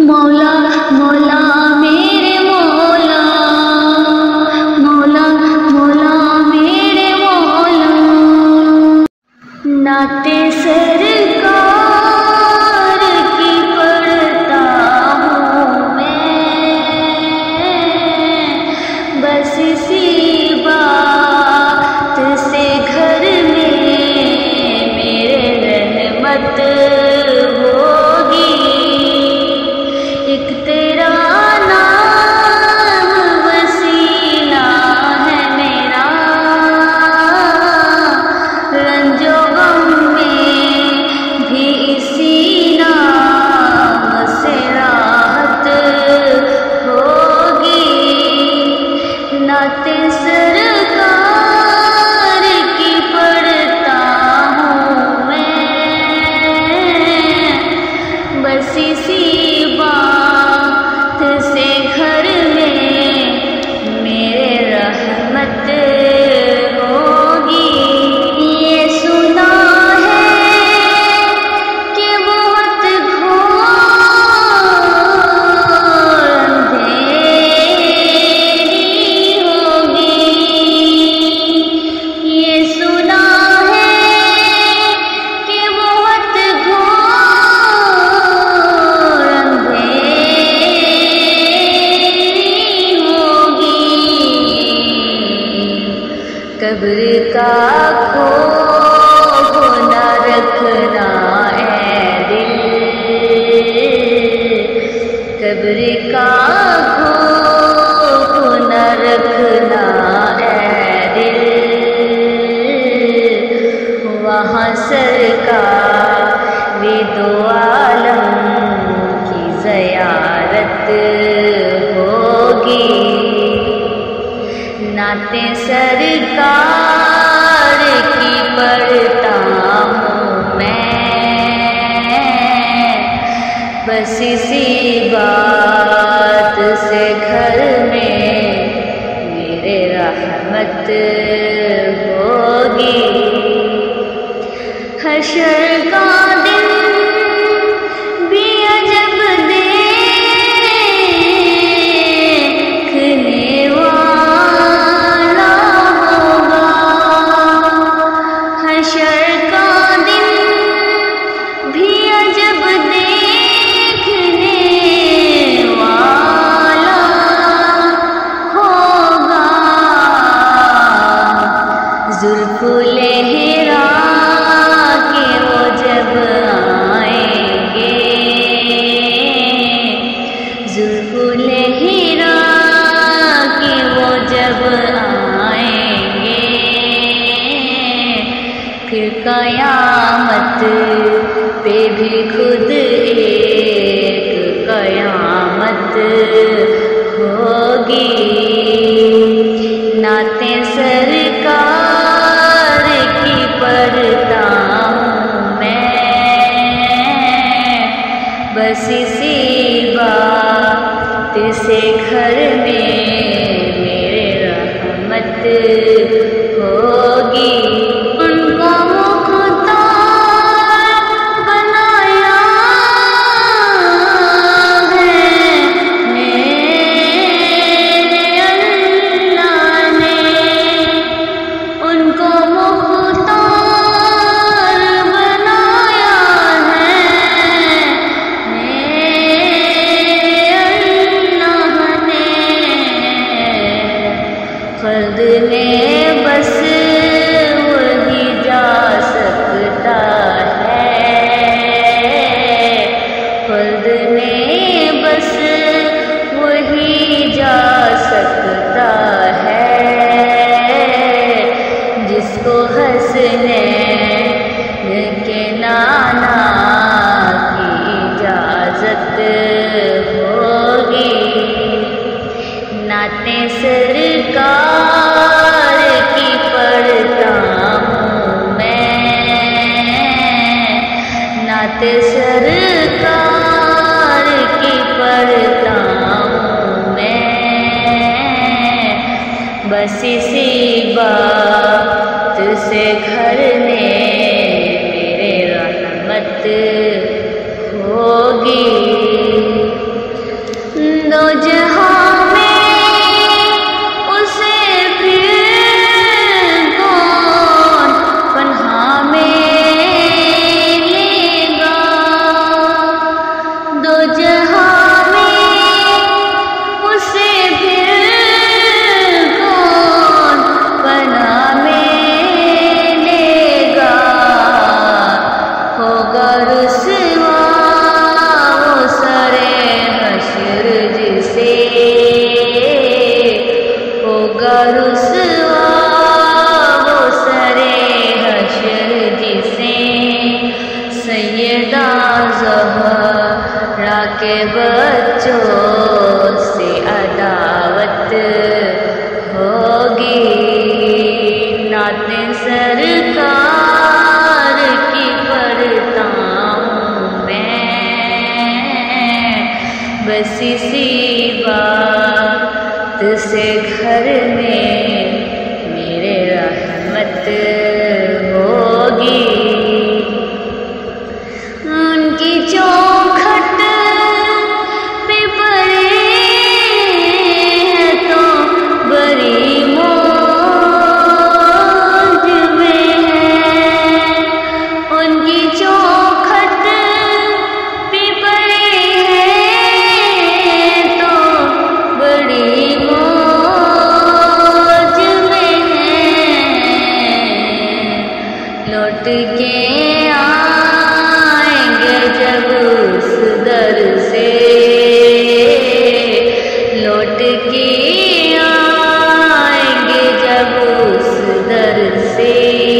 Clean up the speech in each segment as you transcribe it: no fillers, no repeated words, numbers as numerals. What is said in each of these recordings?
مولا مولا میرے مولا، مولا مولا میرے مولا، نعت سرکار کی پڑھتا ہوں میں، بس اسی بات سے گھر میں میرے رحمت ہوگی، ایک تیرا نام وسیلہ ہے میرا، رنج و غم میں بھی اسی نام سے راحت ہوگی، نعت سرکار کی پڑھتا ہوں میں، بس اسی بات سے گھر میں میرے رحمت ہوگی، یہ سنا ہے کہ بہت گھور اندھیری ہوگی، یہ سنا ہے کہ بہت گھور اندھیری ہوگی، قبر کا خوف نہ رکھنا اے دل، قبر کا خوف نہ رکھنا اے دل، وہاں سرکار دو عالم کی زیارت ہوگی، نعت سرکار کی پڑھتا ہوں میں، بس اسی بات سے گھر میں میرے رحمت ہوگی، حشر کا دن بھی عجب دیکھنے والا ہوگا، حشر کا دن بھی عجب دیکھنے والا ہوگا، ذوالفلیحرا کے وہ جب آئیں گے، ذوالفلیحرا کے وہ جب آئیں گے، پھر قیامت پہ بھی خود ایک قیامت ہوگی، نعت سرکار کی پڑھتا ہوں میں، بس اسی بات سے گھر میں میرے رحمت ہوگی، ان کو مختار بنایا ہے میرے اللہ نے، ان کو مختار بنایا ہے میرے اللہ نے، خلد میں بس وہی جا سکتا ہے، خلد میں بس وہی جا سکتا ہے، جس کو حسنین کے نانا کی اجازت ہوگی، نعت سرکار کی پڑھتا ہوں میں، نعت سرکار کی پڑھتا ہوں میں، بس اسی بات سے گھر میں میرے رحمت ہوگی۔ کے بچوں سے عداوت ہوگی، نعتیں سرکار کی پڑھتا ہوں میں، بس اسی بات سے گھر میں میرے رحمت ہوگی۔ ان کی چوکھٹ پہ پڑے ہیں تو بڑی موج میں ہے، ان کی چوکھٹ پہ پڑے ہیں تو بڑی موج میں ہے، لوٹ کے جب اس در سے لوٹ کے آئیں گے، جب اس در سے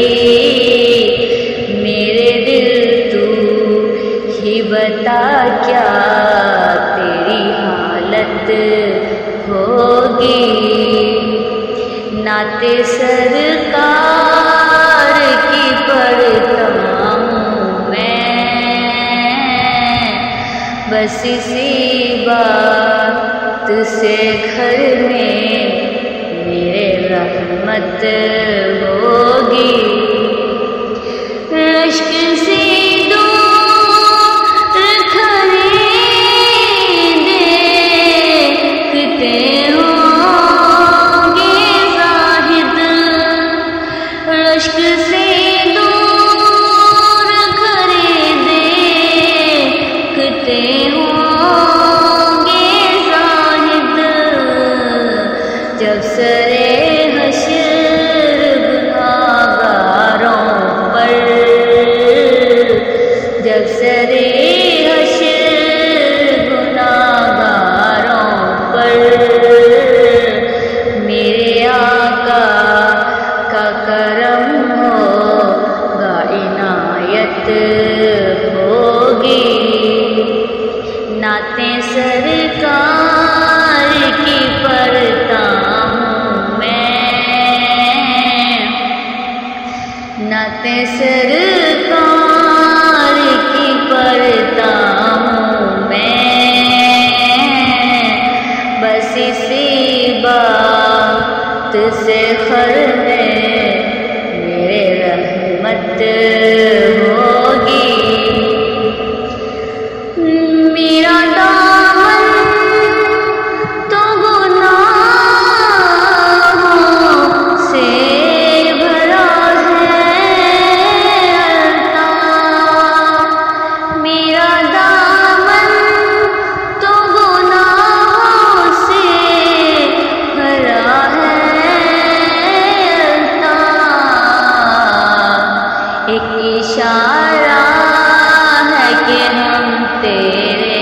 میرے دل تو ہی بتا کیا تیری حالت ہوگی، نعتیں سرکار کی پڑھتا بس اسی بات سے گھر میں میرے رحمت ہوگی۔ عشق سے دور خرید دیکھتے ہوں گے زاہد، عشق سے دور خرید دیکھتے جب سرے حشر گناہگاروں پر، جب سرے حشر گناہگاروں پر میرے آقا کا کرم ہوگا، عنایت ہوگی، نعتیں سرکار کی پڑھتا نعتیں سرکار کی پڑھتا ہوں میں، بس اسی بات سے گھر میں میرے رحمت ہوگی۔ میرا دامن تو گناہوں سے ایک اشارہ ہے کہ ہم تیرے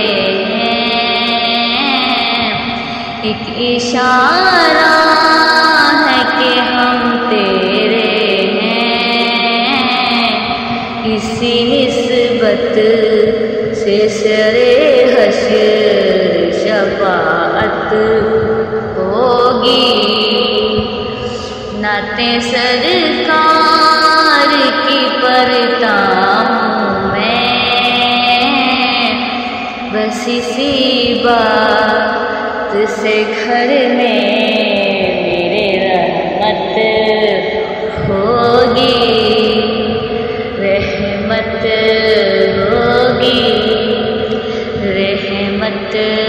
ہیں، ایک اشارہ ہے کہ ہم تیرے ہیں، اسی نسبت سے سرے حشر شفاعت ہوگی، نعتیں سرکار کی پڑھتا ہوں میں، بس اسی بات سے گھر میں میرے رحمت ہوگی، رحمت ہوگی، رحمت